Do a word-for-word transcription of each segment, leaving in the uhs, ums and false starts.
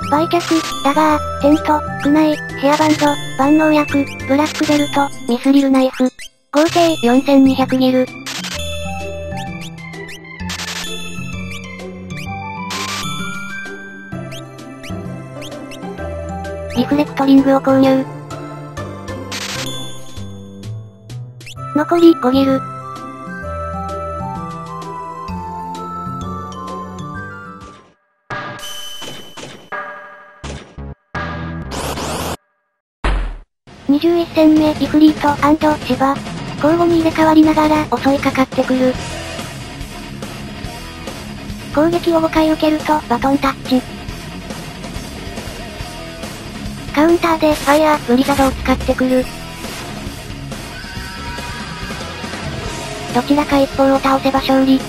売却、ダガー、テント、クナイ、ヘアバンド、万能薬、ブラックベルト、ミスリルナイフ。合計よんせんにひゃくギル。リフレクトリングを購入。残りごギル。にじゅういち戦目、イフリート&シバ。交互に入れ替わりながら襲いかかってくる。攻撃をごかい受けるとバトンタッチ。カウンターでファイヤー、ブリザドを使ってくる。どちらか一方を倒せば勝利。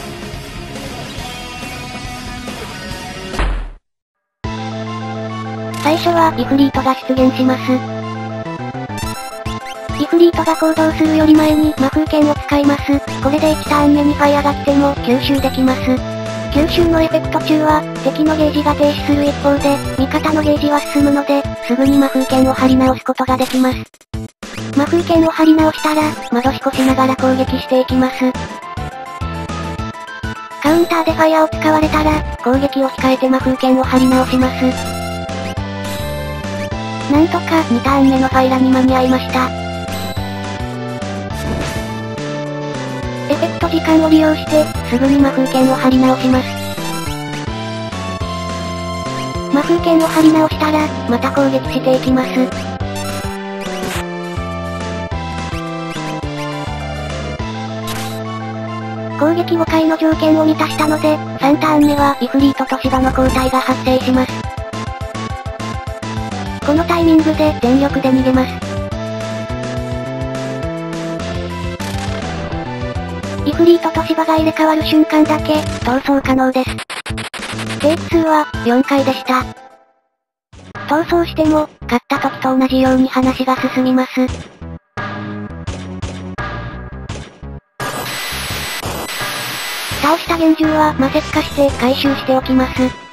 最初はイフリートが出現します。イフリートが行動するより前に魔風剣を使います。これでいちターン目にファイヤーが来ても吸収できます。吸収のエフェクト中は、敵のゲージが停止する一方で、味方のゲージは進むので、すぐに魔風剣を張り直すことができます。魔風剣を張り直したら、窓しこしながら攻撃していきます。カウンターでファイヤーを使われたら、攻撃を控えて魔風剣を張り直します。なんとかにターン目のファイラに間に合いました。エフェクト時間を利用して、すぐに魔風剣を張り直します。魔風剣を張り直したら、また攻撃していきます。攻撃ごかいの条件を満たしたので、さんターン目はイフリートとシバの交代が発生します。このタイミングで全力で逃げます。イフリートとシバが入れ替わる瞬間だけ、逃走可能です。テイク数は、よんかいでした。逃走しても、勝った時と同じように話が進みます。倒した幻獣は魔石化して回収しておきます。